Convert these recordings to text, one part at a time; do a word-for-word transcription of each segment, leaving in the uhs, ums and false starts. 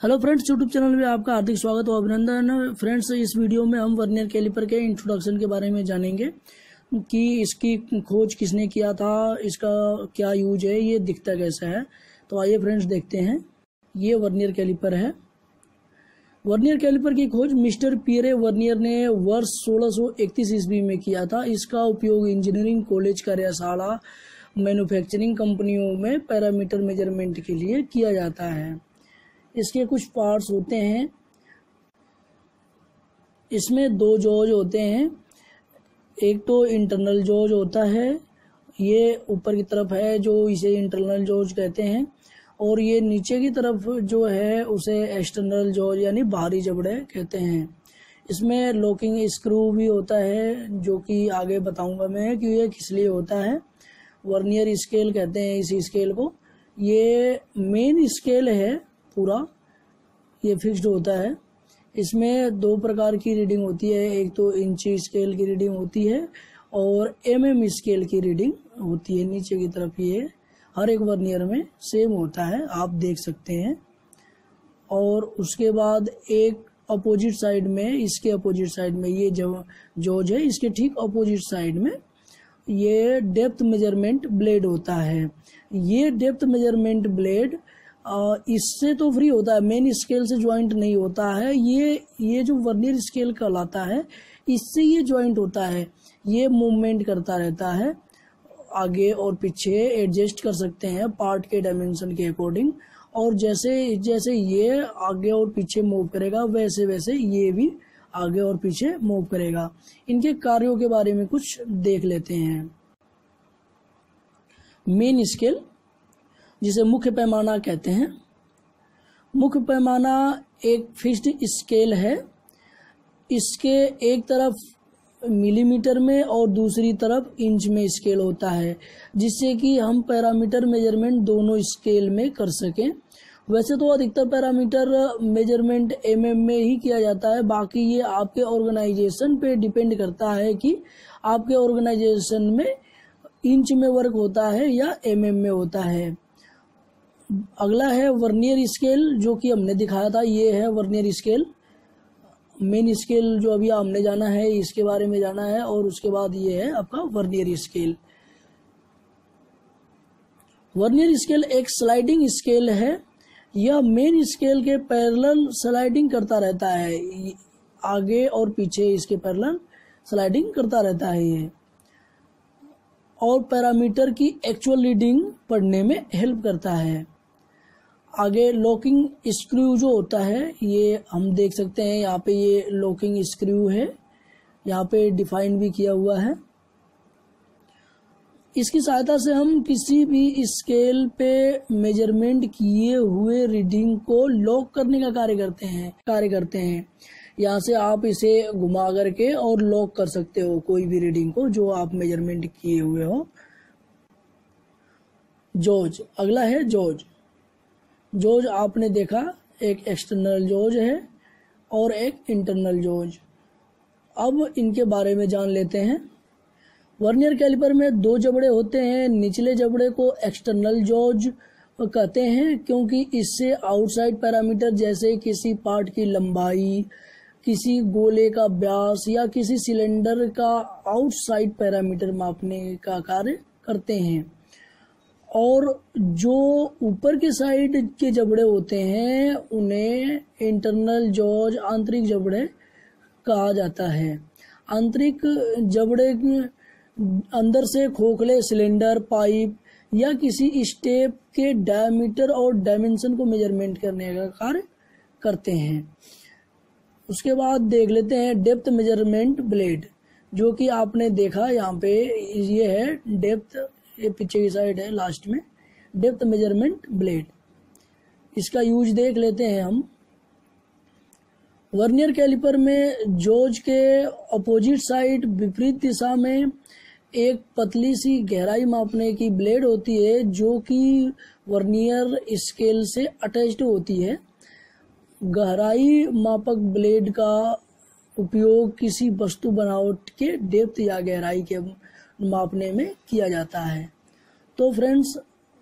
Hello friends, YouTube channel में आपका हार्दिक स्वागत और अभिनंदन। फ्रेंड्स, इस वीडियो में हम वर्नियर कैलिपर के इंट्रोडक्शन के बारे में जानेंगे कि इसकी खोज किसने किया था, इसका क्या यूज है, ये दिखता कैसा है। तो आइए फ्रेंड्स देखते हैं। ये वर्नियर कैलिपर है। वर्नियर कैलिपर की खोज मिस्टर पियरे वर्नियर ने वर्ष सोलह सौ इकतीस ईस्वी में किया था। इसका उपयोग इंजीनियरिंग कॉलेज, कार्यशाला, मैन्युफैक्चरिंग कंपनियों में पैरामीटर मेजरमेंट के लिए किया जाता है। इसके कुछ पार्ट्स होते हैं। इसमें दो जॉज होते हैं। एक तो इंटरनल जॉज होता है, ये ऊपर की तरफ है जो इसे इंटरनल जॉज कहते हैं, और ये नीचे की तरफ जो है उसे एक्सटर्नल जॉज यानी बाहरी जबड़े कहते हैं। इसमें लॉकिंग स्क्रू भी होता है, जो कि आगे बताऊंगा मैं कि ये किस लिए होता है। वर्नियर स्केल कहते हैं इस स्केल को। ये मेन स्केल है पूरा, ये फिक्स्ड होता है। इसमें दो प्रकार की रीडिंग होती है, एक तो इंची स्केल की रीडिंग होती है और एमएम स्केल की रीडिंग होती है। नीचे की तरफ ये हर एक वर्नियर में सेम होता है, आप देख सकते हैं। और उसके बाद एक अपोजिट साइड में, इसके अपोजिट साइड में ये जो जॉज है, इसके ठीक अपोजिट साइड में ये डेप्थ मेजरमेंट ब्लेड होता है। ये डेप्थ मेजरमेंट ब्लेड इससे तो फ्री होता है, मेन स्केल से ज्वाइंट नहीं होता है। ये ये जो वर्नियर स्केल कहलाता है, इससे ये ज्वाइंट होता है। ये मूवमेंट करता रहता है, आगे और पीछे एडजस्ट कर सकते हैं पार्ट के डायमेंशन के अकॉर्डिंग। और जैसे जैसे ये आगे और पीछे मूव करेगा, वैसे वैसे ये भी आगे और पीछे मूव करेगा। इनके कार्यों के बारे में कुछ देख लेते हैं। मेन स्केल, जिसे मुख्य पैमाना कहते हैं। मुख्य पैमाना एक फिक्स्ड स्केल है। इसके एक तरफ मिलीमीटर में और दूसरी तरफ इंच में स्केल होता है, जिससे कि हम पैरामीटर मेजरमेंट दोनों स्केल में कर सकें। वैसे तो अधिकतर पैरामीटर मेजरमेंट एमएम में ही किया जाता है, बाकी ये आपके ऑर्गेनाइजेशन पे डिपेंड करता है कि आपके ऑर्गेनाइजेशन में इंच में वर्क होता है या एमएम में होता है। अगला है वर्नियर स्केल, जो कि हमने दिखाया था। ये है वर्नियर स्केल। मेन स्केल जो अभी हमने जाना है, इसके बारे में जाना है, और उसके बाद ये है आपका वर्नियर स्केल। वर्नियर स्केल एक स्लाइडिंग स्केल है। यह मेन स्केल के पैरेलल स्लाइडिंग करता रहता है, आगे और पीछे इसके पैरेलल स्लाइडिंग करता रहता है ये, और पैरामीटर की एक्चुअल रीडिंग पढ़ने में हेल्प करता है। आगे लॉकिंग स्क्रू जो होता है, ये हम देख सकते हैं यहाँ पे, ये लॉकिंग स्क्रू है, यहाँ पे डिफाइन भी किया हुआ है। इसकी सहायता से हम किसी भी स्केल पे मेजरमेंट किए हुए रीडिंग को लॉक करने का कार्य करते हैं कार्य करते हैं यहाँ से आप इसे घुमा करके और लॉक कर सकते हो कोई भी रीडिंग को जो आप मेजरमेंट किए हुए हो। जॉज, अगला है जॉज। जॉज आपने देखा, एक एक्सटर्नल जॉज है और एक इंटरनल जॉज। अब इनके बारे में जान लेते हैं। वर्नियर कैलिपर में दो जबड़े होते हैं। निचले जबड़े को एक्सटर्नल जॉज कहते हैं, क्योंकि इससे आउटसाइड पैरामीटर जैसे किसी पार्ट की लंबाई, किसी गोले का व्यास या किसी सिलेंडर का आउटसाइड पैरामीटर मापने का कार्य करते हैं। और जो ऊपर के साइड के जबड़े होते हैं उन्हें इंटरनल जॉज, आंतरिक जबड़े कहा जाता है। आंतरिक जबड़े अंदर से खोखले सिलेंडर, पाइप या किसी स्टेप के डायमीटर और डायमेंशन को मेजरमेंट करने का कार्य करते हैं। उसके बाद देख लेते हैं डेप्थ मेजरमेंट ब्लेड, जो कि आपने देखा यहाँ पे, ये है डेप्थ, ये पीछे की साइड है लास्ट में, डेप्थ मेजरमेंट ब्लेड। इसका यूज देख लेते हैं हम। वर्नियर कैलिपर में जॉज के अपोजिट साइड विपरीत दिशा में एक पतली सी गहराई मापने की ब्लेड होती है, जो कि वर्नियर स्केल से अटैच्ड होती है। गहराई मापक ब्लेड का उपयोग किसी वस्तु बनावट के डेप्थ या गहराई के मापने में किया जाता है। तो फ्रेंड्स,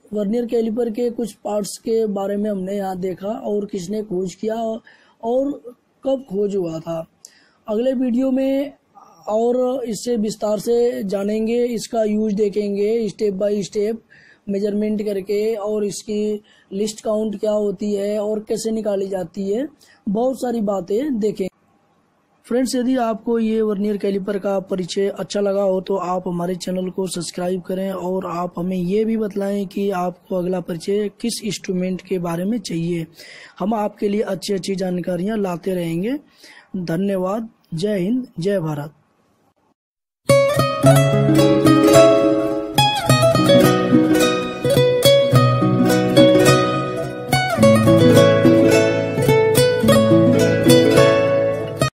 वर्नियर कैलिपर के कुछ पार्ट्स के बारे में हमने यहाँ देखा और किसने खोज किया और कब खोज हुआ था। अगले वीडियो में और इससे विस्तार से जानेंगे, इसका यूज देखेंगे स्टेप बाय स्टेप मेजरमेंट करके, और इसकी लिस्ट काउंट क्या होती है और कैसे निकाली जाती है, बहुत सारी बातें देखें। फ्रेंड्स, यदि आपको ये वर्नियर कैलिपर का परिचय अच्छा लगा हो तो आप हमारे चैनल को सब्सक्राइब करें और आप हमें ये भी बतलाएं कि आपको अगला परिचय किस इंस्ट्रूमेंट के बारे में चाहिए। हम आपके लिए अच्छी अच्छी जानकारियां लाते रहेंगे। धन्यवाद। जय हिंद, जय भारत।